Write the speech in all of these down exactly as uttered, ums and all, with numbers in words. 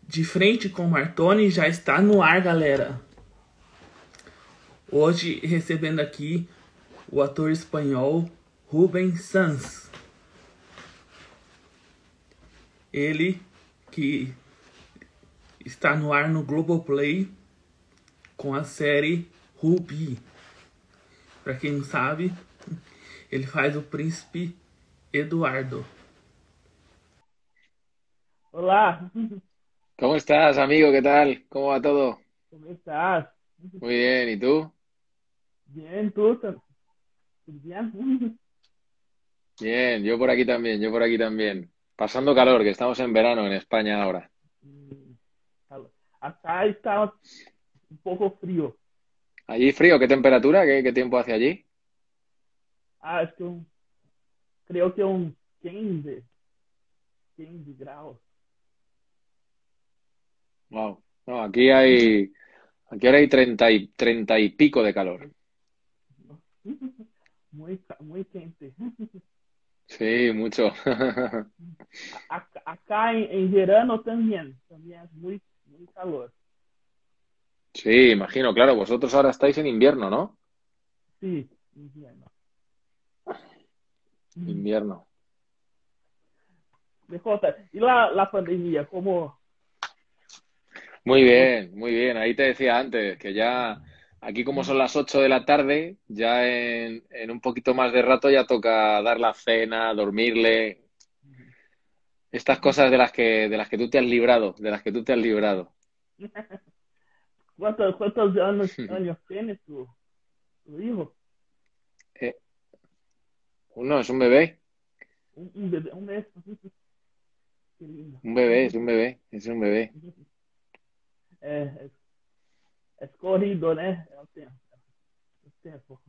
De Frente com Martoni já está no ar, galera. Hoje recebendo aqui o ator espanhol Rubén Sanz. Ele que está no ar no Globoplay com a série Ruby. Para quem não sabe, ele faz o príncipe Eduardo. Olá, ¿Cómo estás, amigo? ¿Qué tal? ¿Cómo va todo? como estás? Muy bien, ¿y tú? Bien, ¿tú? ¿Tudo bien? Bien, yo por aquí también, yo por aquí también. Pasando calor, que estamos en verano en España ahora. Acá está un poco frío. ¿Allí frío? ¿Qué temperatura? ¿Qué, qué tiempo hace allí? Ah, acho que um, creio que uns quinze, quinze graus. Wow. No, aquí hay, aquí ahora hay treinta y, treinta y pico de calor. Muito, muito quente. Sí, mucho. Acá, acá em, em verano também, também é muito, muito calor. Sí, imagino, claro, vosotros ahora estáis en invierno, ¿no? Sim, inverno. Invierno. Me conta, e lá, lá pandemia, como, Muy como... bien, muy bien. Ahí te decía antes que ya aquí como son las ocho de la tarde, ya en, en un poquito más de rato ya toca dar la cena, dormirle. Estas cosas de las que, de las que tú te has librado, de las que tú te has librado. Quantos, quantos anos, anos tienes tu, tu hijo? Eh, uno es un bebé, Um, um bebê, um mês. Que lindo. un bebé, es un bebé, es un bebé. É, é, é corrido, né? É o tempo. É o tempo.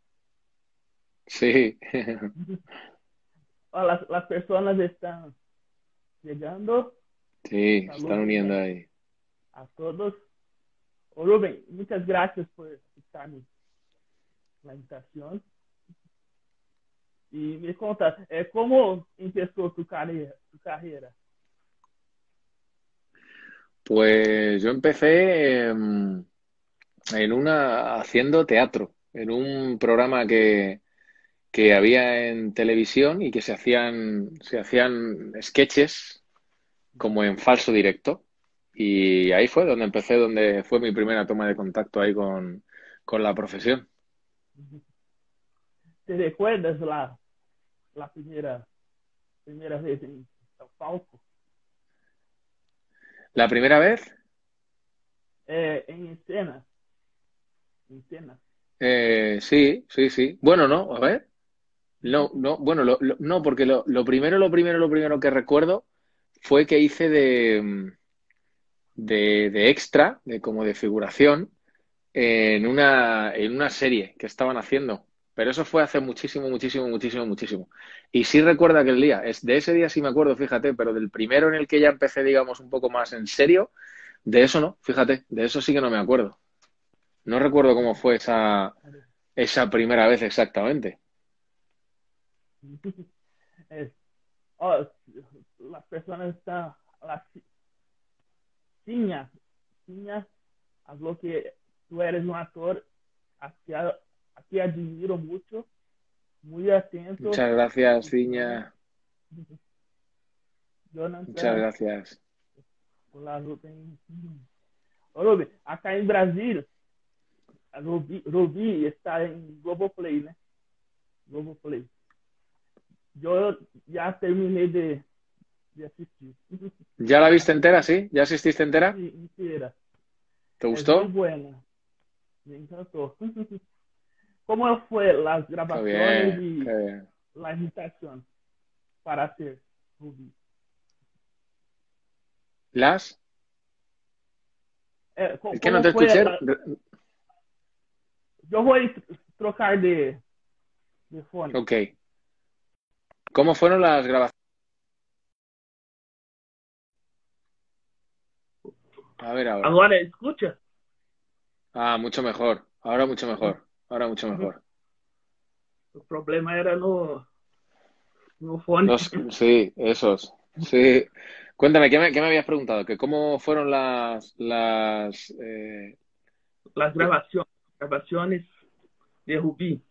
Sí, Ó, las, las personas están llegando. sí, se están Saludos uniendo a, ahí. a todos. Ô, Rubem, muchas gracias por aceptarme la invitación. Y me conta, é, como empezó tu carreira? Tu carreira? Pues yo empecé em, en una haciendo teatro, en un programa que, que había en televisión y que se hacían, se hacían sketches como en falso directo. Y ahí fue donde empecé, donde fue mi primera toma de contacto ahí con, con la profesión. ¿Te recuerdas la, la primera, primera vez en São Paulo? La primera vez, É, em escena? Em escena? eh, sí, sí, sí. Bueno, no, a ver. No, no, bueno, lo- lo- no, porque lo, lo primero, lo primero, lo primero que recuerdo fue que hice de, de, de extra, de como de figuración, en una, en una serie que estaban haciendo. Pero eso fue hace muchísimo, muchísimo, muchísimo, muchísimo. Y sí recuerdo aquel día. Es, de ese día sí me acuerdo, fíjate, pero del primero en el que ya empecé, digamos, un poco más en serio, de eso no, fíjate, de eso sí que no me acuerdo. No recuerdo cómo fue esa, esa primera vez exactamente. É, ó, as pessoas estão. Ela tinha, tinha, falou que tu eres um ator a que, a que admiro muito, muito atento. Muchas gracias, Então, Ciña. Muchas Jonathan, gracias. olá, Rubem. Ô, Rubem, acá em Brasília, a Rubi, Rubi está em Globoplay, né? Globoplay. Eu já terminei de, de assistir. ¿Ya la viste Achei entera, sí? ¿Ya asististe entera? inteira. ¿Te É muito gustó? buena. Me encantou. Como foi as Qué gravações bien, qué e bien. a imitação para ser Rubi? ¿Las? É, Es que no como te foi escuché. a, eu vou trocar de, de fone. Ok. ¿Cómo fueron las grabaciones? A ver ahora. Agora, escuta. Ah, mucho mejor. Ahora mucho mejor. Ahora mucho mejor. O problema era no, no fone. Los, sí, esos. Sí. Cuéntame, ¿qué me, qué me habías preguntado? ¿Que cómo fueron las, las eh, Las qué? grabaciones, grabaciones de Rubí.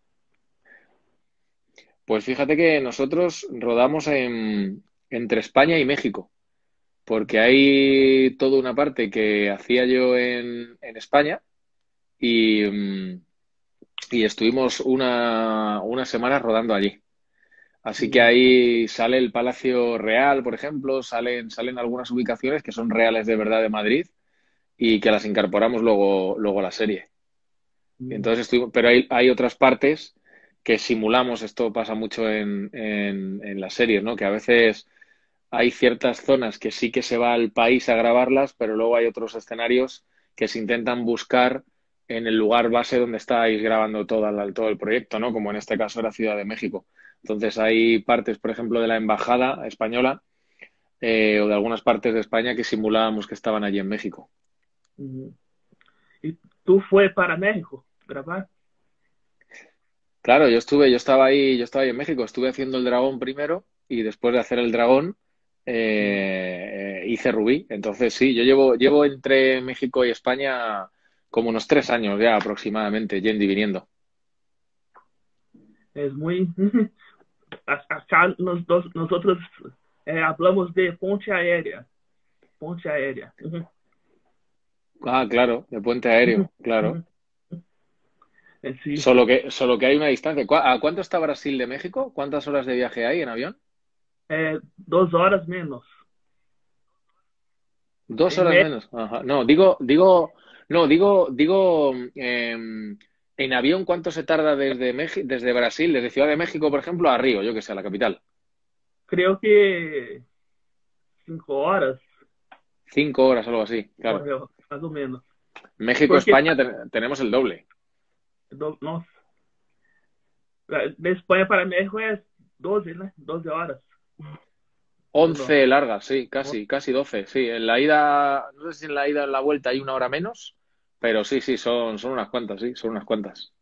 Pues fíjate que nosotros rodamos en, entre España y México, porque hay toda una parte que hacía yo en, en España y, mm, y estuvimos una, una semana rodando allí. Así que Mm, ahí sale el Palacio Real, por ejemplo, salen, salen algunas ubicaciones que son reales de verdad de Madrid y que las incorporamos luego, luego a la serie. Y mm, entonces estuvimos, pero hay, hay otras partes que simulamos, esto pasa mucho en, en, en las series, ¿no? Que a veces hay ciertas zonas que sí que se va al país a grabarlas, pero luego hay otros escenarios que se intentan buscar en el lugar base donde estáis grabando todo el, todo el proyecto, ¿no? Como en este caso era Ciudad de México. Entonces hay partes, por ejemplo, de la embajada española eh, o de algunas partes de España que simulábamos que estaban allí en México. mm. ¿Y tú fue para México grabar? Claro, yo estuve, yo estaba ahí, yo estaba ahí en México, estuve haciendo el dragón primero y después de hacer el dragón Mm. eh, eh, hice Rubí. Entonces sí, yo llevo, llevo entre México y España como unos tres años ya aproximadamente, yendo y viniendo. Es muy... Acá nos dos, nosotros eh, hablamos de ponte aérea. Ponte aérea. Ujú, Ah, claro, de puente aéreo, ujú, claro. ujú. Eh, sí, Solo que, solo que hay una distancia. ¿Cu- ¿A cuánto está Brasil de México? ¿Cuántas horas de viaje hay en avión? eh, dos horas menos. Dos En horas México, menos. Ajá. No, digo, digo, no, digo, digo, em, en avión, ¿cuánto se tarda desde México, desde Brasil, desde Ciudad de México, por ejemplo, a Río, yo que sé, a la capital? creo que cinco horas, Cinco horas, algo así, claro. correu, más o menos. México, Porque, España, ten- tenemos el doble. do- nossa, de Espanha para México es doce, ¿no? doce horas. No, Once largas, sí, casi, casi doce, sí. En la ida, no sé si en la ida o en la vuelta hay una hora menos, pero sí, sí, son, son unas cuantas, sí, son unas cuantas.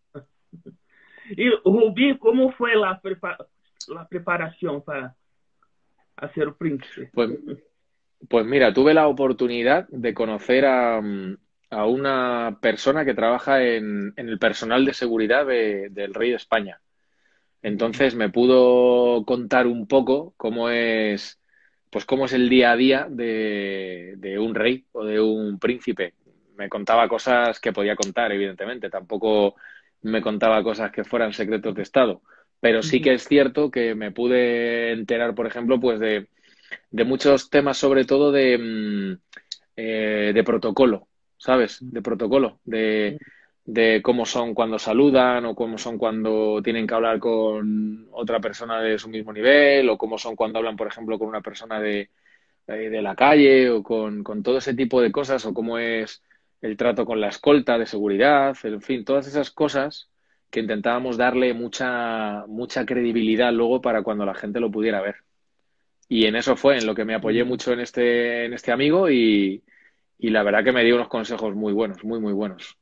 y Rubí, ¿cómo fue la, prepa la preparación para hacer el príncipe? Pues Pues mira, tuve la oportunidad de conocer a, mm, a una persona que trabaja en, en el personal de seguridad de- del Rey de España. Entonces me pudo contar un poco cómo es, pues cómo es el día a día de, de un rey o de un príncipe. Me contaba cosas que podía contar, evidentemente. Tampoco me contaba cosas que fueran secretos de Estado. Pero sí que es cierto que me pude enterar, por ejemplo, pues de de muchos temas, sobre todo de, mm, eh, de protocolo, ¿sabes? De protocolo, de, de cómo son cuando saludan o cómo son cuando tienen que hablar con otra persona de su mismo nivel o cómo son cuando hablan, por ejemplo, con una persona de, eh, de la calle o con, con todo ese tipo de cosas o cómo es el trato con la escolta de seguridad, en fin, todas esas cosas que intentábamos darle mucha, mucha credibilidad luego para cuando la gente lo pudiera ver. Y en eso fue en lo que me apoyé mucho en este, en este amigo y, y la verdad que me dio unos consejos muy buenos, muy, muy buenos.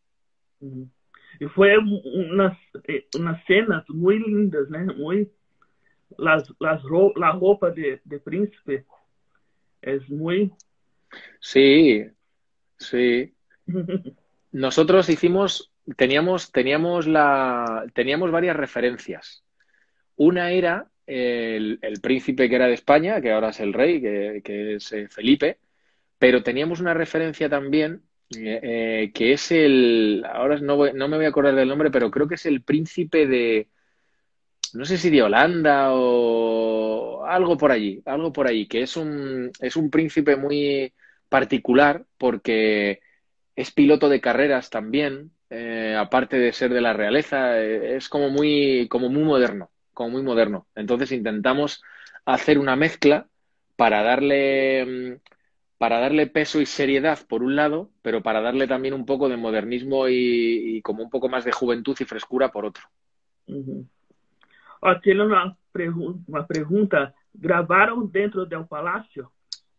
Y fue unas, eh, unas cenas muy lindas, ¿no? Muy, las, las ro la ropa de, de príncipe es muy... Sí, sí. Nosotros hicimos, teníamos, teníamos la, teníamos varias referencias. Una era el, el príncipe que era de España, que ahora es el rey, que, que es eh, Felipe, pero teníamos una referencia también eh, eh, que es el, ahora no, voy- no me voy a acordar del nombre, pero creo que es el príncipe de, no sé si de Holanda o algo por allí, algo por allí, que es un, es un príncipe muy particular porque es piloto de carreras también, eh, aparte de ser de la realeza, eh, es como muy, como muy moderno, como muy moderno. Entonces intentamos hacer una mezcla para darle, mm, para darle peso y seriedad por un lado, pero para darle también un poco de modernismo y, y como un poco más de juventud y frescura por otro. Uhum. Ó, tiene una, pergun una pregunta. ¿Grabaron dentro del palacio?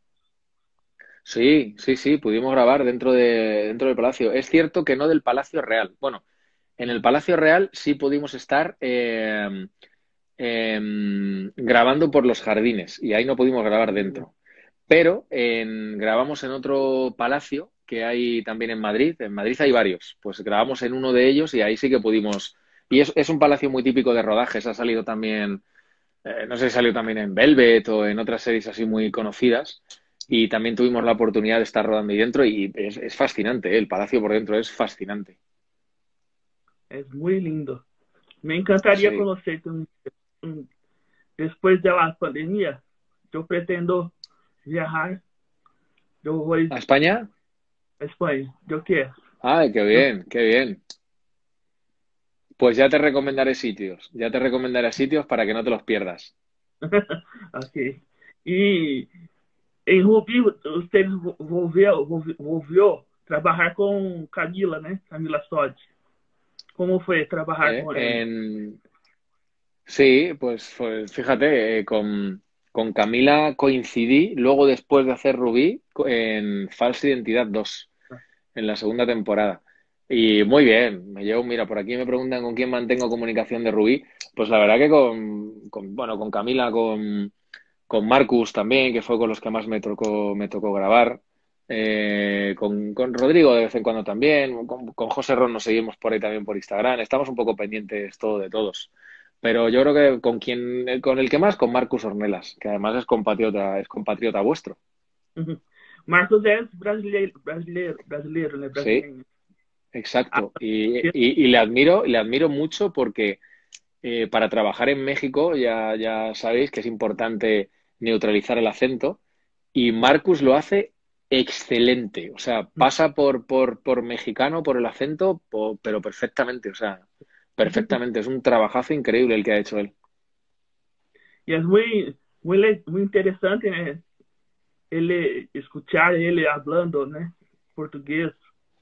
Sí, sí, sí, pudimos grabar dentro de, dentro del palacio. Es cierto que no del Palacio Real. Bueno, en el Palacio Real sí pudimos estar eh, em, grabando por los jardines y ahí no pudimos grabar dentro. Pero en- grabamos en otro palacio que hay también en Madrid. En Madrid hay varios. Pues grabamos en uno de ellos y ahí sí que pudimos. Y es, es un palacio muy típico de rodajes. Ha salido también, eh, no sé si salió también en Velvet o en otras series así muy conocidas. Y también tuvimos la oportunidad de estar rodando ahí dentro y es, es fascinante, ¿eh? El palacio por dentro es fascinante. Es muy lindo. Me encantaría Sí. conocerte un, un- después de la pandemia. Yo pretendo viajar. Yo voy ¿A España? a España. Yo quiero. Ay, qué Yo- bien, qué bien. Pues ya te recomendaré sitios, ya te recomendaré sitios para que no te los pierdas. Ok. E em Rubi, você volveu, volvió trabalhar com Camila, né? Camila Sodi. Como foi trabalhar ¿Eh? com ela? En... Sí, pues, pues fíjate, eh, con, con Camila coincidí luego después de hacer Rubí co- en Falsa Identidad dos, en la segunda temporada. Y muy bien, me llevo, mira, por aquí me preguntan con quién mantengo comunicación de Rubí. Pues la verdad que con, con, bueno, con Camila, con, con Marcus también, que fue con los que más me tocó, me tocó grabar. Eh, con, con Rodrigo de vez en cuando también, con, con José Ron nos seguimos por ahí también por Instagram. Estamos un poco pendientes todo de todos. Pero yo creo que con quien, con el que más, con Marcus Ornelas, que además es compatriota, es compatriota vuestro. Uhum. Marcos é brasileiro, brasileiro, brasileiro, né? Sí, Brasileiro. Ah, exacto. Y, y, y le admiro, le admiro mucho porque eh, para trabajar en México ya, ya sabéis que es importante neutralizar el acento y Marcus lo hace excelente. O sea, pasa por, por, por mexicano, por el acento, po- pero perfectamente. O sea, perfectamente. Es un trabajazo increíble el que ha hecho él. e é muito, muito, muito interessante, né? Ele escuchar ele hablando, né? Português.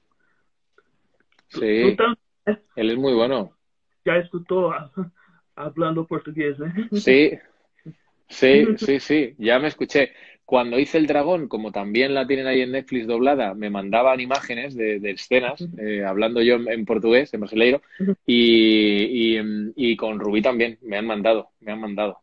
Tu, tu Sí, também, né? él es muy bueno. Já escutou hablando português, né? Sí, sí, sí, sí, ya me escuché. Cuando hice El Dragón, como también la tienen ahí en Netflix doblada, me mandaban imágenes de, de escenas, eh, hablando yo en, en portugués, en brasileiro, y, y, em, y con Rubí también, me han mandado, me han mandado.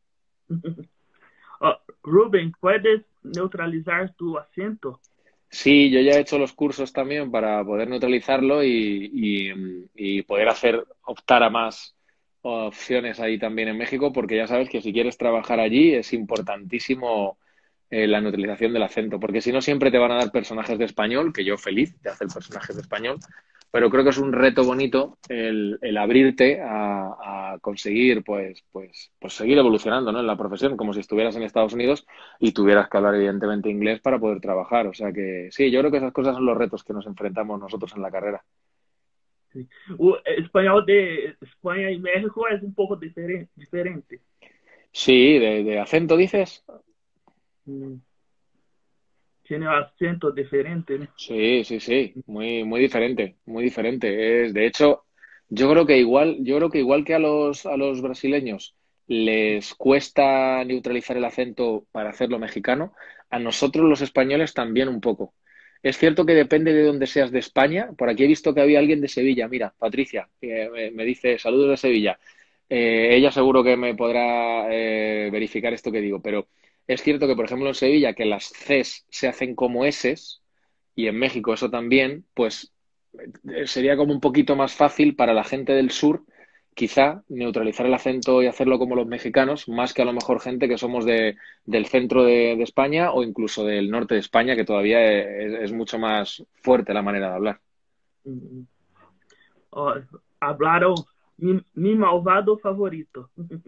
Oh, Rubén, ¿puedes neutralizar tu acento? Sí, yo ya he hecho los cursos también para poder neutralizarlo y, y, em, y poder hacer, optar a más opciones ahí también en México, porque ya sabes que si quieres trabajar allí es importantísimo eh, la neutralización del acento, porque si no siempre te van a dar personajes de español, que yo feliz de hacer personajes de español, pero creo que es un reto bonito el, el abrirte a, a conseguir pues, pues, pues seguir evolucionando, ¿no? En la profesión, como si estuvieras en Estados Unidos y tuvieras que hablar evidentemente inglés para poder trabajar. O sea que sí, yo creo que esas cosas son los retos que nos enfrentamos nosotros en la carrera. Sí. O espanhol de Espanha y México es un poco diferente. diferente. Sí, de, de acento dices. Mm. Tiene un acento diferente, ¿no? Sí, sí, sí, muy, muy diferente, muy diferente. Es, de hecho, yo creo que igual, yo creo que igual que a los, a los brasileños les cuesta neutralizar el acento para hacerlo mexicano, a nosotros los españoles también un poco. Es cierto que depende de dónde seas de España. Por aquí he visto que había alguien de Sevilla. Mira, Patricia, que me, me dice saludos de Sevilla. Eh, ella seguro que me podrá eh, verificar esto que digo, pero es cierto que, por ejemplo, en Sevilla, que las Cs se hacen como Ss, y en México eso también, pues eh, sería como un poquito más fácil para la gente del sur, quizá, neutralizar el acento y hacerlo como los mexicanos, más que a lo mejor gente que somos de, del centro de, de España o incluso del norte de España, que todavía es, es mucho más fuerte la manera de hablar. Mm. Oh, hablaron mi, mi malvado favorito.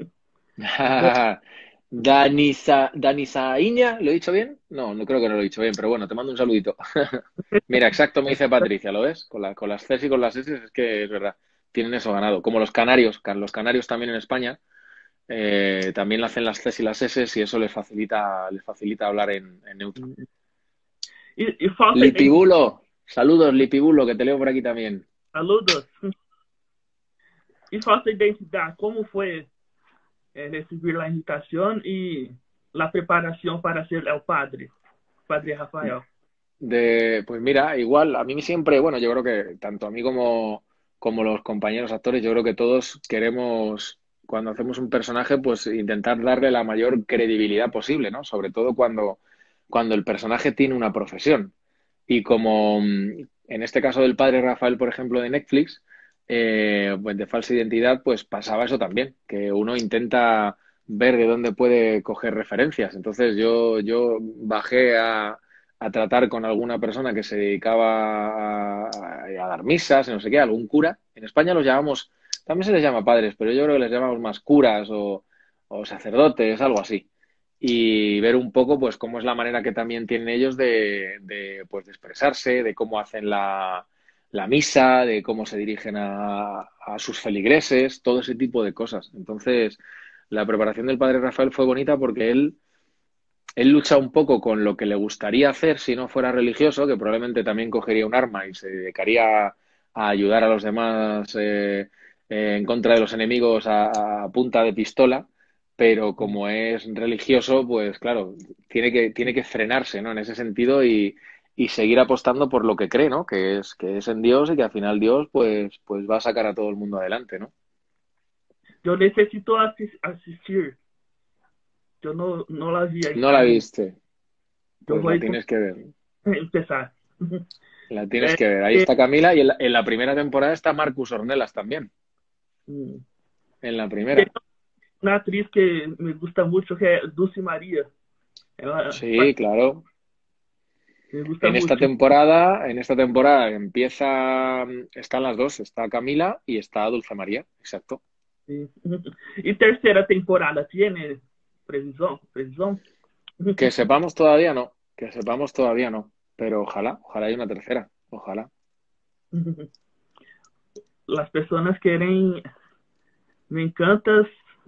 Bo- Danisa, Danisaíña, ¿lo he dicho bien? No, no creo que no lo he dicho bien, pero bueno, te mando un saludito. Mira, exacto, me dice Patricia, ¿lo ves? Con la, con las Cs y con las S es que es verdad, tienen eso ganado. Como los canarios, can- los canarios también en España, eh, también le hacen las Cs y las S y eso les facilita, les facilita hablar en, en neutro. E, e falta identidade. Lipibulo, saludos Lipibulo, que te leo por aquí también. Saludos. E falta identidade. Como foi eh, receber a invitação e a preparação para ser el padre, padre Rafael? De, pues mira, igual, a mí siempre, bueno, yo creo que tanto a mí como, como los compañeros actores, yo creo que todos queremos cuando hacemos un personaje, pues intentar darle la mayor credibilidad posible, ¿no? Sobre todo cuando, cuando el personaje tiene una profesión. Y como mm, en este caso del padre Rafael, por ejemplo, de Netflix, eh, pues de falsa identidad, pues pasaba eso también, que uno intenta ver de dónde puede coger referencias. Entonces yo, yo bajé a, a tratar con alguna persona que se dedicaba a, a dar misas, no sé qué, algún cura. En España los llamamos, también se les llama padres, pero yo creo que les llamamos más curas o, o sacerdotes, algo así. Y ver un poco, pues, cómo es la manera que también tienen ellos de, de, pues, de expresarse, de cómo hacen la, la misa, de cómo se dirigen a, a sus feligreses, todo ese tipo de cosas. Entonces, la preparación del padre Rafael fue bonita porque él, él lucha un poco con lo que le gustaría hacer si no fuera religioso, que probablemente también cogería un arma y se dedicaría a ayudar a los demás eh, eh, en contra de los enemigos a, a punta de pistola, pero como es religioso, pues claro, tiene que, tiene que frenarse, ¿no? En ese sentido y, y seguir apostando por lo que cree, ¿no? Que es, que es en Dios y que al final Dios, pues, pues va a sacar a todo el mundo adelante, ¿no? Yo necesito asis- asistir. Yo no, no la vi No la ainda. viste, Yo pues la voy tienes que ver. a empezar. La tienes Eh, que ver. Ahí eh, está Camila y en la, en la primera temporada está Marcus Ornelas también. mm, En la Tem primera. uma atriz que me gusta mucho, que é Dulce María. Ela Sí, claro. me gusta En esta mucho. temporada, en esta temporada empieza, están las dos, está Camila y está Dulce María, exacto. Sí. E terceira temporada, tiene previsão? Previsão? Que sepamos todavía no, que sepamos todavía no, pero ojalá, ojalá haya una tercera, ojalá. Las personas querem, me encantas.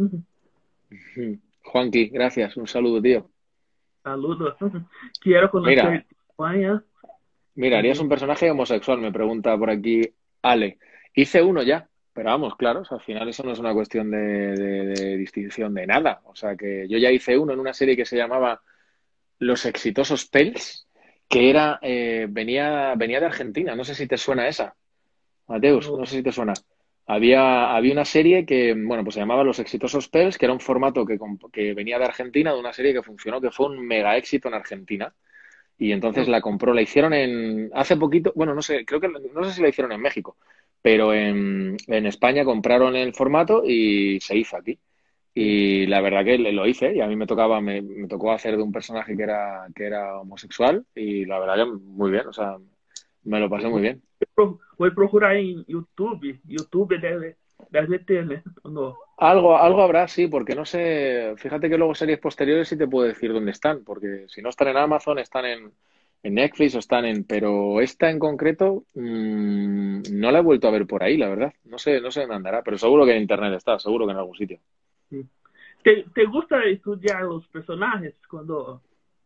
Juanqui, gracias, un saludo, tío. Saludos. Quiero Mira, conocer España. mira, harías También. un personaje homosexual, me pregunta por aquí Ale. Hice uno ya, pero vamos, claro, o sea, al final eso no es una cuestión de, de- de distinción de nada. O sea, que yo ya hice uno en una serie que se llamaba Los Exitosos Pels, que era, eh, venía, venía de Argentina. No sé si te suena esa, Mateus, No, no sé si te suena. Había, había una serie que, bueno, pues se llamaba Los Exitosos Pels, que era un formato que, comp- que venía de Argentina, de una serie que funcionó, que fue un mega éxito en Argentina. Y entonces no. la compró, la hicieron en, hace poquito, bueno, no sé, creo que, no sé si la hicieron en México, pero en, en España compraron el formato y se hizo aquí. Sí. Y la verdad que le- lo hice y a mí me tocaba, me, me tocó hacer de un personaje que era, que era homosexual y la verdad que muy bien, o sea, me lo pasé muy bien. Vou, vou procurar em YouTube. YouTube deve, deve ter, né? No. Algo, algo habrá, sí, porque no sé, fíjate que luego series posteriores sí te puedo decir dónde están, porque si no están en Amazon, están en, en Netflix o están en, pero esta en concreto mmm, no la he vuelto a ver por ahí, la verdad. No sé, no sé dónde andará, pero seguro que en internet está, seguro que en algún sitio. Sí. Te, te gusta estudiar los personajes cuando,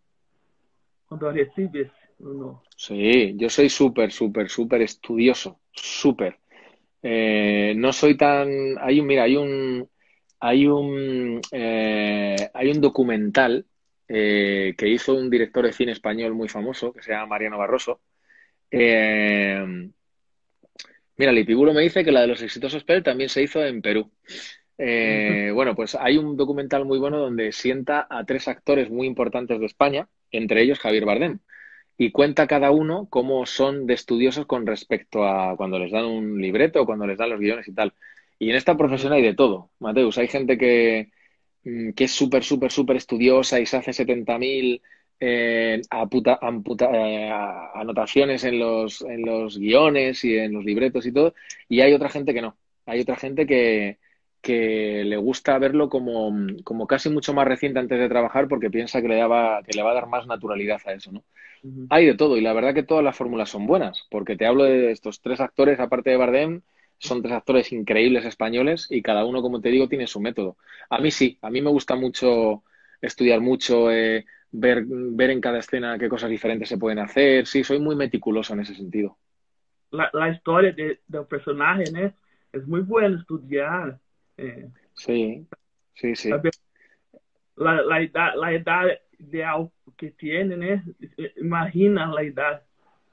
cuando recibes? No. Sí, yo soy súper, súper, súper estudioso, súper. Eh, no soy tan. Hay un, mira, hay un, hay un, eh, hay un documental eh, que hizo un director de cine español muy famoso que se llama Mariano Barroso. Eh, Mira, Lipibulo me dice que la de los exitosos Pell también se hizo en Perú. Eh, bueno, pues hay un documental muy bueno donde sienta a tres actores muy importantes de España, entre ellos Javier Bardem, y cuenta cada uno cómo son de estudiosos con respecto a cuando les dan un libreto, cuando les dan los guiones y tal. Y en esta profesión hay de todo, Mateus. Hay gente que, mm, que es súper, súper, súper estudiosa y se hace setenta mil eh, aputa- amputa- eh, a- anotaciones en los, en los guiones y en los libretos y todo. Y hay otra gente que no. Hay otra gente que, que le gusta verlo como, como casi mucho más reciente antes de trabajar porque piensa que le, daba, que le va a dar más naturalidad a eso, ¿no? Uhum. Hay de todo y la verdad que todas las fórmulas son buenas, porque te hablo de estos tres actores, aparte de Bardem, son tres actores increíbles españoles y cada uno, como te digo, tiene su método. A mí sí, a mí me gusta mucho estudiar mucho, eh, ver, ver en cada escena qué cosas diferentes se pueden hacer. Sí, soy muy meticuloso en ese sentido. La, la história de, do personagem, né? É muito bueno estudar. É, Sí, sí, sí. saber la, la, edad, la edad ideal que tiene, né? Imagina a idade.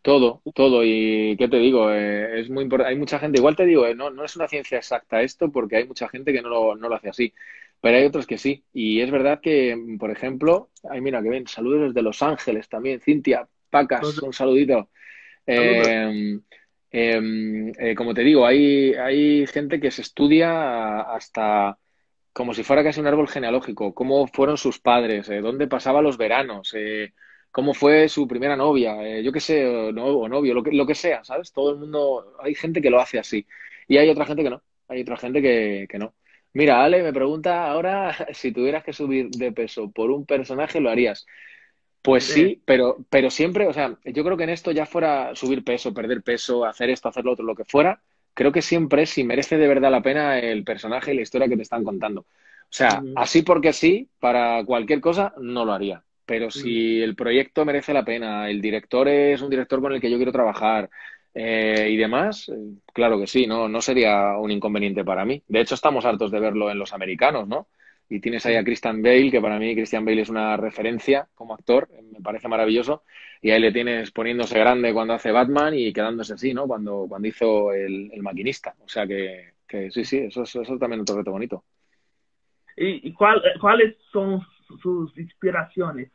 Todo, todo. Y qué te digo, Eh, es muy importante. Hay mucha gente, igual te digo, eh, no, no es una ciencia exacta esto, porque hay mucha gente que no lo, no lo hace así, pero hay otros que sí. Y es verdad que, mm, por ejemplo, ay, mira, que ven, saludos desde Los Ángeles también, Cintia Los Pacas, un saludito. saludos. Eh, eh, eh, como te digo, hay, hay gente que se estudia hasta como si fuera casi un árbol genealógico, cómo fueron sus padres, eh, dónde pasaba los veranos, eh, cómo fue su primera novia, eh, yo qué sé, o, no- o novio, lo que, lo que sea, ¿sabes? Todo el mundo, hay gente que lo hace así y hay otra gente que no, hay otra gente que, que no. Mira, Ale me pregunta ahora si tuvieras que subir de peso por un personaje, ¿lo harías? Pues Eh, sí, pero, pero siempre, o sea, yo creo que en esto ya fuera subir peso, perder peso, hacer esto, hacer lo otro, lo que fuera, creo que siempre es si merece de verdad la pena el personaje y la historia que te están contando. O sea, ujú, así porque sí, para cualquier cosa, no lo haría. Pero ujú. si el proyecto merece la pena, el director es un director con el que yo quiero trabajar eh, y demás, eh, claro que sí, no, no sería un inconveniente para mí. De hecho, estamos hartos de verlo en los americanos, ¿no? Y tienes ahí a Sí, Christian Bale, que para mí Christian Bale es una referencia como actor, me parece maravilloso. Y ahí le tienes poniéndose grande cuando hace Batman y quedándose así, ¿no? Cuando, cuando hizo el, el maquinista. O sea que, que sí, sí, eso es, eso es también otro reto bonito. ¿Y, y cuál, cuáles son sus inspiraciones?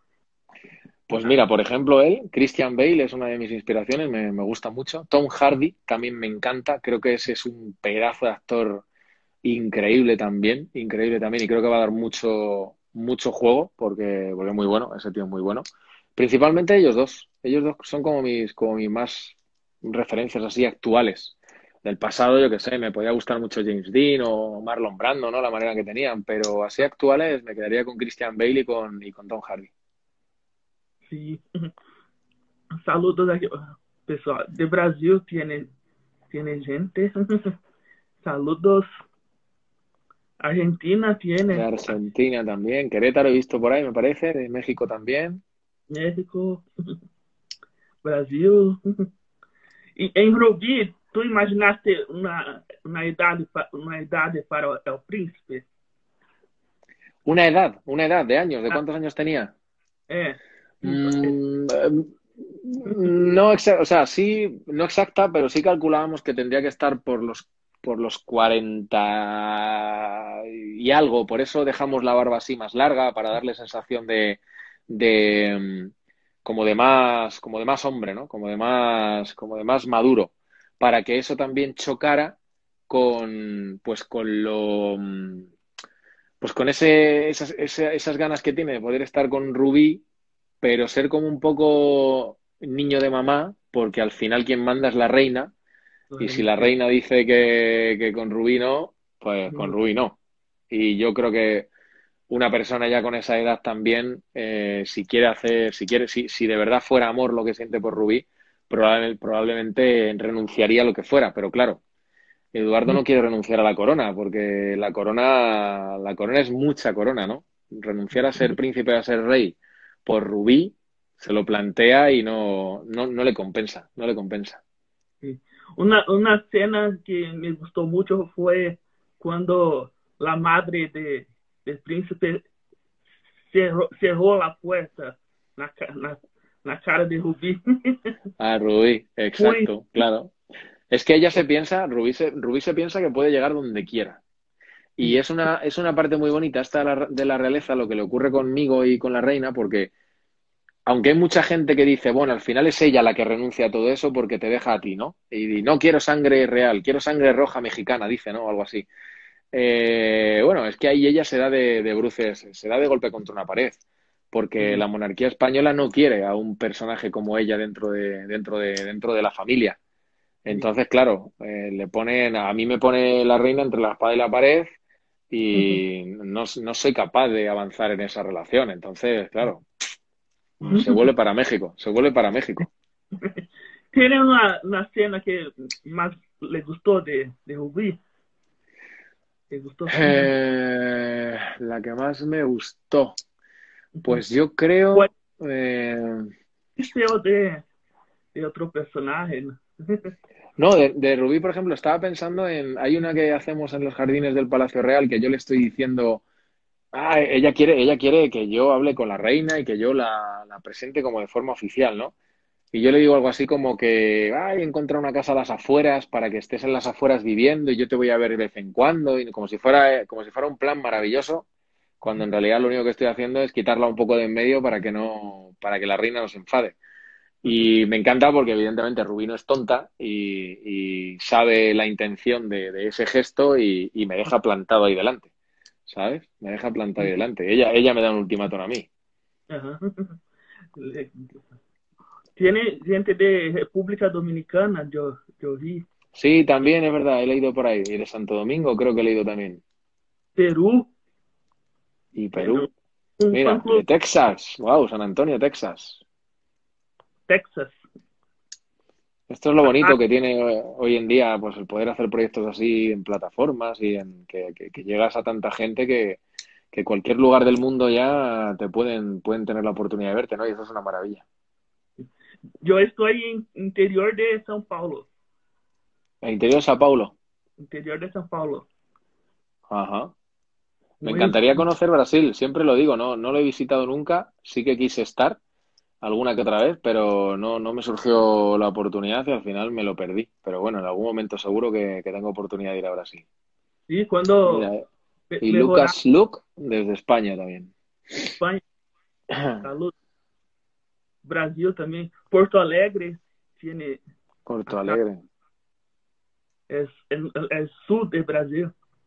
Pues Ah, mira, por ejemplo, él, Christian Bale, es una de mis inspiraciones, me, me gusta mucho. Tom Hardy también me encanta, creo que ese es un pedazo de actor increíble también, increíble también, y creo que va a dar mucho, mucho juego porque, porque es muy bueno, ese tío es muy bueno. Principalmente ellos dos, ellos dos son como mis, como mis más referencias así actuales. Del pasado, yo que sé, me podía gustar mucho James Dean o Marlon Brando, ¿no? La manera que tenían, pero así actuales me quedaría con Christian Bale y con, y con Tom Hardy. sí. Saludos aqui, pessoal. De Brasil tiene, tiene gente. Saludos. Argentina De tiene. Argentina también, Querétaro he visto por ahí, me parece, de México también. México, Brasil. E em Rubi, tu imaginaste uma, uma, idade, uma idade para o, o príncipe? Una edad, una edad de años, ¿de Ah, cuántos años tenía? é. Mm, eh, no, exa- o sea, sí, no exacta, pero sí calculábamos que tendría que estar por los, por los cuarenta y algo. Por eso dejamos la barba así más larga, para darle sensación de, de mm, como de más, como de más hombre, ¿no? Como de más, como de más maduro, para que eso también chocara con, pues con lo, mm, pues con ese, esas, esa- esas ganas que tiene de poder estar con Rubí, pero ser como un poco niño de mamá, porque al final quien manda es la reina, y si la reina dice que, que con Rubí no, pues con Rubí no. Y yo creo que una persona ya con esa edad también, eh, si quiere hacer, si quiere, si, si de verdad fuera amor lo que siente por Rubí, probable- probablemente renunciaría a lo que fuera, pero claro. Eduardo no quiere renunciar a la corona, porque la corona, la corona es mucha corona, ¿no? Renunciar a ser príncipe, a ser rey por Rubí, se lo plantea y no, no, no le compensa, no le compensa. Una, una escena que me gustó mucho fue cuando la madre de, del príncipe cerró, cerró la puerta na, na, na cara de Rubí. Ah, Rubí, Muy, exacto, claro. Es que ella se piensa, Rubí se, Rubí se piensa que puede llegar donde quiera. Y sí, es una, es una parte muy bonita esta de la, de la realeza, lo que le ocurre conmigo y con la reina, porque aunque hay mucha gente que dice, bueno, al final es ella la que renuncia a todo eso porque te deja a ti, ¿no? Y no quiero sangre real, quiero sangre roja mexicana, dice, ¿no? Algo así. Eh, bueno, es que ahí ella se da de, de bruces, se da de golpe contra una pared, porque sí, la monarquía española no quiere a un personaje como ella dentro de, dentro de, dentro de la familia. sí. Entonces, claro, eh, le ponen, a mí me pone la reina entre la espada y la pared y no, no soy capaz de avanzar en esa relación. Entonces, claro, se vuelve para México, se vuelve para México. Tiene una, una escena que más le gustó de, de Rubí. ¿Le gustó? Eh, la que más me gustó, pues yo Fue creo, eh, o de, de otro personaje, ¿no? no, de, de Rubí, por ejemplo, estaba pensando en, hay una que hacemos en los jardines del Palacio Real que yo le estoy diciendo, ah, ella quiere, ella quiere que yo hable con la reina y que yo la, la presente como de forma oficial, ¿no? Y yo le digo algo así como que, ay, he encontrado una casa a las afueras para que estés en las afueras viviendo y yo te voy a ver de vez en cuando, y como si fuera, como si fuera un plan maravilloso, cuando en realidad lo único que estoy haciendo es quitarla un poco de en medio para que no, para que la reina no se enfade. Y me encanta porque evidentemente Rubí no es tonta y, y sabe la intención de, de ese gesto y, y me deja plantado ahí delante, ¿sabes? Me deja plantado ahí delante. Ella, ella me da un ultimátum a mí. Ajá. Tiene gente de República Dominicana, yo, yo vi. Sí, también es verdad, he leído por ahí. Y de Santo Domingo creo que he leído también. Perú, Y tiene Perú. un fan Mira, de club Texas. Wow, San Antonio, Texas. Texas. Esto es lo Ah, bonito que tiene eh, hoy en día, pues el poder hacer proyectos así en plataformas y en que, que- que llegas a tanta gente que, que cualquier lugar del mundo ya te pueden, pueden tener la oportunidad de verte, ¿no? Y eso es una maravilla. yo estoy en interior de São Paulo. El interior de Sao Paulo. Interior de São Paulo. Ajá. Me Muy, encantaría conocer Brasil, siempre lo digo, no, no lo he visitado nunca, sí que quise estar alguna que otra vez, pero no, no me surgió la oportunidad y al final me lo perdí. Pero bueno, en algún momento seguro que, que tengo oportunidad de ir a Brasil. sí, Mira, cuando eh, me- y mejorar Lucas Luke desde España también. España, salud. Brasil también. Porto Alegre tiene Porto acá, Alegre. es el, el sur de Brasil.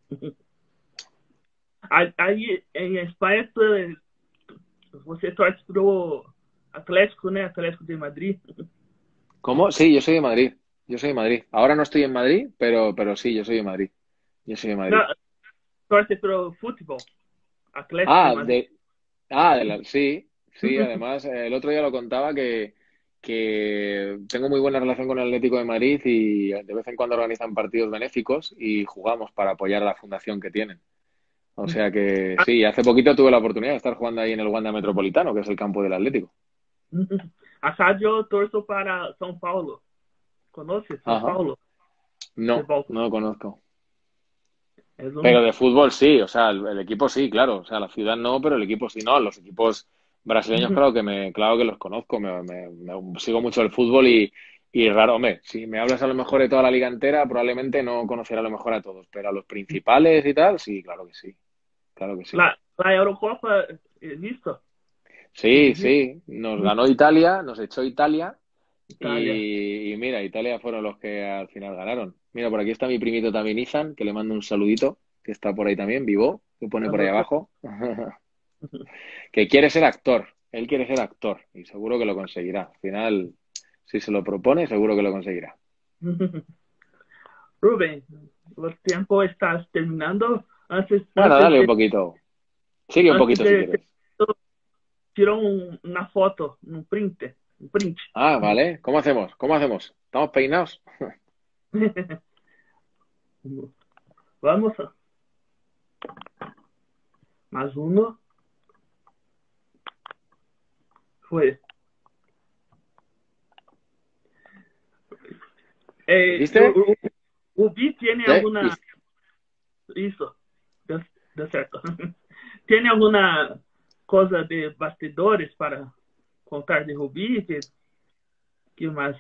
Aí, aí em Espanha, tu- você torce pro Atlético, né? Atlético de Madrid. ¿Cómo? Sí, yo soy de Madrid. Yo soy de Madrid. Ahora no estoy en Madrid, pero, pero sí, yo soy de Madrid. Yo soy de Não, Madrid. torce pro futebol. Atlético de Ah, Madrid. de, ah, de la- sí, sí, además eh, el otro día lo contaba que, que tengo muy buena relación con el Atlético de Madrid y de vez en cuando organizan partidos benéficos y jugamos para apoyar a la fundación que tienen. O sea que sí, hace poquito tuve la oportunidad de estar jugando ahí en el Wanda Metropolitano, que es el campo del Atlético. Acá yo torço para São Paulo. ¿Conoce São Ajá. Paulo? No, Futebol. no lo conozco. Es Pero un... de fútbol sí, o sea, el, el equipo sí, claro. O sea, la ciudad no, pero el equipo sí, no. Los equipos brasileños, claro que me, claro que los conozco. Me, me- me- sigo mucho el fútbol y, y raro, hombre, si me hablas a lo mejor de toda la liga entera, probablemente no conoceré a lo mejor a todos, pero a los principales y tal, sí, claro que sí, claro que sí. La, la Eurocopa, ¿he visto? Sí, ¿Tiene visto? sí, nos ganó Italia, nos echó Italia Italia. y, y mira, Italia fueron los que al final ganaron. Mira, por aquí está mi primito también, Izan, que le mando un saludito, que está por ahí también, vivo, que pone por ahí Saludos. abajo, que quiere ser actor, él quiere ser actor y seguro que lo conseguirá. Al final, si se lo propone, seguro que lo conseguirá. Rubén, el tiempo está terminando. Antes, Bueno, antes dale un de, poquito, sigue un antes poquito si de, quieres. tiró un- una foto, un print, un print. Ah, vale, ¿cómo hacemos? ¿Cómo hacemos? ¿Estamos peinados? Vamos a más uno. Fue. Eh, ¿Viste? o, o, o Vi tiene ¿Eh? alguna. Isso, deu, deu certo. Tem alguma coisa de bastidores para contar de Rubi? Que, que mais?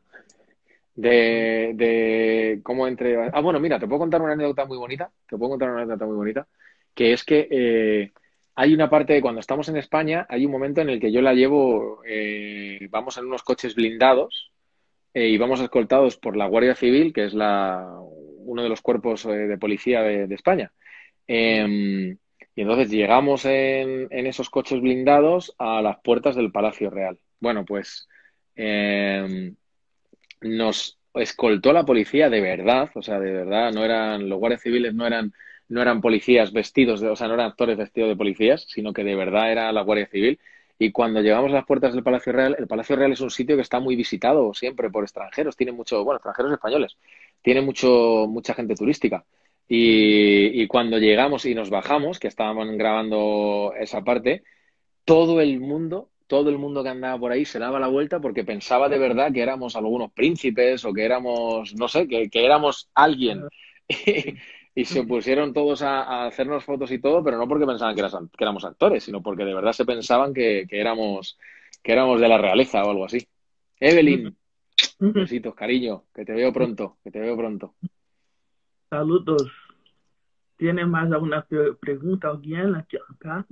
De, de cómo entre... Ah, bueno, mira, te puedo contar una anécdota muy bonita, te puedo contar una anécdota muy bonita, que es que eh, hay una parte de cuando estamos en España, hay un momento en el que yo la llevo, eh, vamos en unos coches blindados eh, y vamos escoltados por la Guardia Civil, que es la, uno de los cuerpos eh, de policía de, de España. Eh, y entonces llegamos en, en esos coches blindados a las puertas del Palacio Real. Bueno, pues... eh, nos escoltó la policía de verdad, o sea, de verdad, no eran, los guardias civiles no eran, no eran policías vestidos de, o sea, no eran actores vestidos de policías, sino que de verdad era la Guardia Civil. Y cuando llegamos a las puertas del Palacio Real, el Palacio Real es un sitio que está muy visitado siempre por extranjeros, tiene mucho, bueno, extranjeros españoles, tiene mucho, mucha gente turística. Y, y cuando llegamos y nos bajamos, que estábamos grabando esa parte, todo el mundo, todo el mundo que andaba por ahí se daba la vuelta porque pensaba de verdad que éramos algunos príncipes o que éramos, no sé, que, que éramos alguien. Y, y se pusieron todos a, a hacernos fotos y todo, pero no porque pensaban que, eras- que éramos actores, sino porque de verdad se pensaban que, que éramos, que éramos de la realeza o algo así. Evelyn, besitos, cariño, que te veo pronto, que te veo pronto. Saludos. ¿Tiene más alguna pre- pregunta alguien aqui, acá?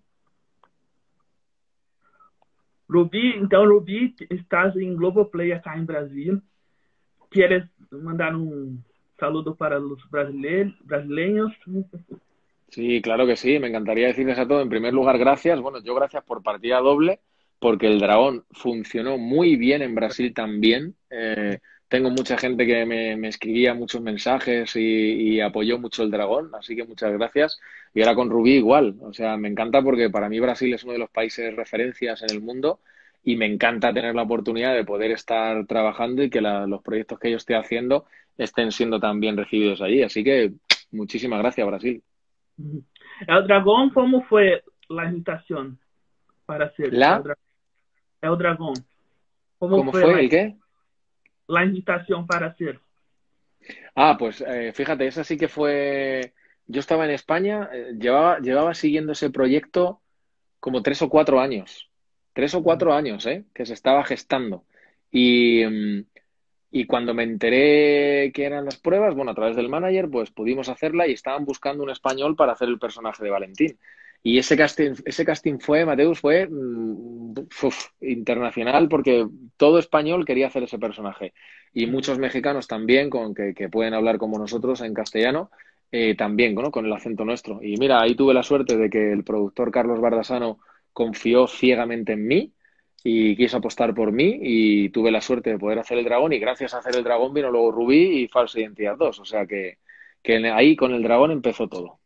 Ruby, então, Ruby, estás em Globoplay acá em Brasil. ¿Quieres mandar un saludo para los brasile- brasileños? Sí, claro que sí. Me encantaría decirles a todos, en primer lugar, gracias. Bueno, yo gracias por partida doble, porque el dragón funcionó muy bien en Brasil también. Eh, tengo mucha gente que me, me escribía muchos mensajes y, y apoyó mucho el dragón, así que muchas gracias. Y ahora con Rubí igual. O sea, me encanta porque para mí Brasil es uno de los países referencias en el mundo y me encanta tener la oportunidad de poder estar trabajando y que la- los proyectos que yo esté haciendo estén siendo tan bien recibidos allí. Así que muchísimas gracias, Brasil. El dragón, ¿cómo fue la invitación para hacer? El, ¿La? dra- el dragón, ¿cómo ¿Cómo fue fue? la, ¿El qué? la invitación para hacer? Ah, pues eh, fíjate, esa sí que fue. Yo estaba en España, eh, llevaba, llevaba siguiendo ese proyecto como tres o cuatro años. Tres o cuatro años, ¿eh? Que se estaba gestando. Y, mm, y cuando me enteré que eran las pruebas, bueno, a través del manager, pues pudimos hacerla y estaban buscando un español para hacer el personaje de Valentín. Y ese casting, ese casting fue, Mateus, fue mm, uf, internacional porque todo español quería hacer ese personaje. Y muchos mexicanos también, con que, que pueden hablar como nosotros en castellano, eh, también, ¿no? Con el acento nuestro. Y mira, ahí tuve la suerte de que el productor Carlos Bardasano confió ciegamente en mí y quiso apostar por mí y tuve la suerte de poder hacer el dragón y gracias a hacer el dragón vino luego Rubí y Falsa Identidad dos. O sea que, que ahí con el dragón empezó todo.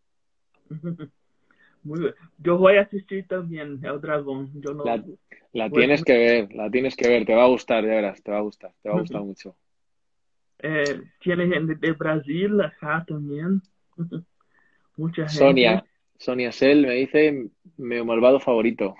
Muy bien. Yo voy a asistir también El Dragón. Yo no La, la voy. tienes que ver, la tienes que ver, te va a gustar, ya verás, te va a gustar, te va a gustar mucho. Eh, tiene gente de Brasil acá también. Mucha gente. Sonia, Sonia Sell me dice mi malvado favorito.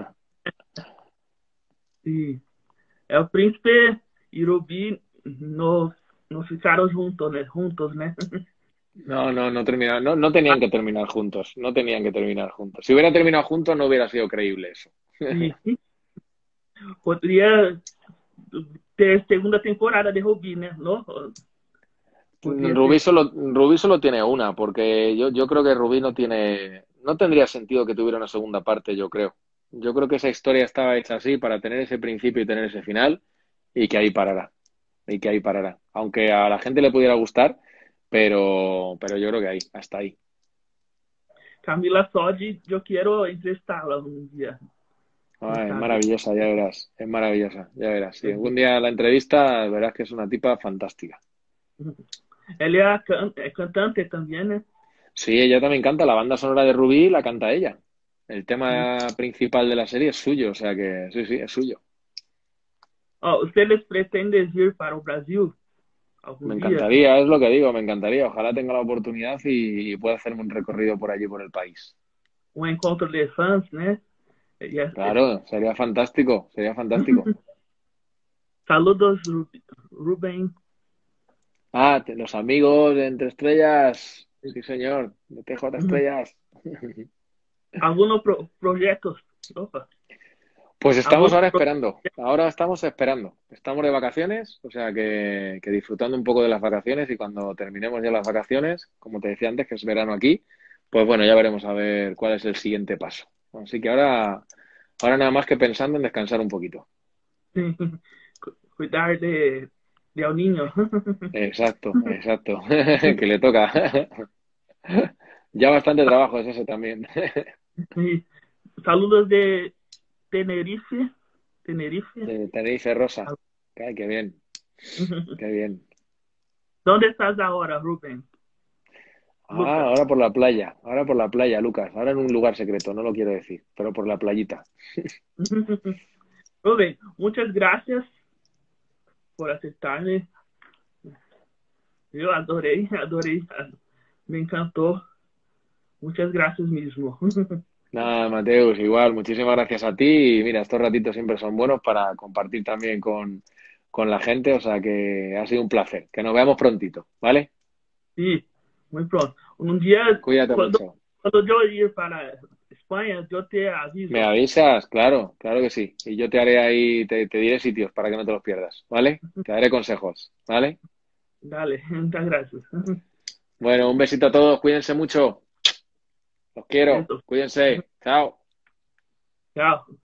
Sí. El príncipe y Ruby no, no ficaron juntos, ¿no? Juntos, ¿no? No, no, no terminaron, no, no tenían que terminar juntos, no tenían que terminar juntos. Si hubiera terminado juntos no hubiera sido creíble eso. Sí. Podría ter segunda temporada de Ruby, ¿no? ¿No? Podría Rubí ser. solo, Rubí solo tiene una, porque yo, yo creo que Rubí no tiene, no tendría sentido que tuviera una segunda parte, yo creo. Yo creo que esa historia estaba hecha así para tener ese principio y tener ese final, y que ahí parará, y que ahí parará. Aunque a la gente le pudiera gustar, pero, pero yo creo que ahí, hasta ahí. Camila Sodi, yo quiero entrevistarla un día. Ah, ¿Quién es sabe? maravillosa, ya verás, es maravillosa, ya verás. Si algún día la entrevista, verás que es una tipa fantástica. Ela é, can é cantante também, né? Sí, ella también canta, la banda sonora de Rubí la canta ella. El tema principal de la serie es suyo, o sea que sí, sí, es suyo. Oh, ustedes pretenden ir para o Brasil Me algum dia? encantaría, es lo que digo, me encantaría. Ojalá tenga la oportunidad y, y pueda hacerme un recorrido por allí, por el país. Um encontro de fãs, né? E é- é- Claro, sería fantástico, sería fantástico. Saludos, Rubén. Ah, te- los amigos de Entre Estrellas, sí señor, de T J Estrellas. Algunos pro projetos. Opa. Pues estamos Algunos ahora pro esperando, ahora estamos esperando. Estamos de vacaciones, o sea que, que disfrutando un poco de las vacaciones y cuando terminemos ya las vacaciones, como te decía antes, que es verano aquí, pues bueno, ya veremos a ver cuál es el siguiente paso. Así que ahora, ahora nada más que pensando en descansar un poquito. cuidar de, de al niño. Exacto, exacto, que le toca. Ya bastante trabajo es ese también. Saludos de Tenerife. Tenerife. De Tenerife Rosa. Ay, qué bien, qué bien. ¿Dónde estás ahora, Rubén? Ah, Lucas. ahora por la playa, ahora por la playa, Lucas. Ahora en un lugar secreto, no lo quiero decir, pero por la playita. Rubén, muchas gracias por aceptarme. Eu adorei, adorei. Me encantou. Muchas gracias mismo. Nada, Mateus, igual, muchísimas gracias a ti. Y mira, estos ratitos siempre son buenos para compartir también con, con la gente, o sea que ha sido un placer. Que nos veamos prontito, ¿vale? Sí, muy pronto. Un día, Cuídate cuando, mucho. cuando yo ir para España, yo te aviso. Me avisas, claro, claro que sí. Y yo te haré ahí, te, te diré sitios para que no te los pierdas, ¿vale? Te daré consejos, ¿vale? Dale, muchas gracias. Bueno, un besito a todos, cuídense mucho. Los quiero, Eso. cuídense. Chao. Chao.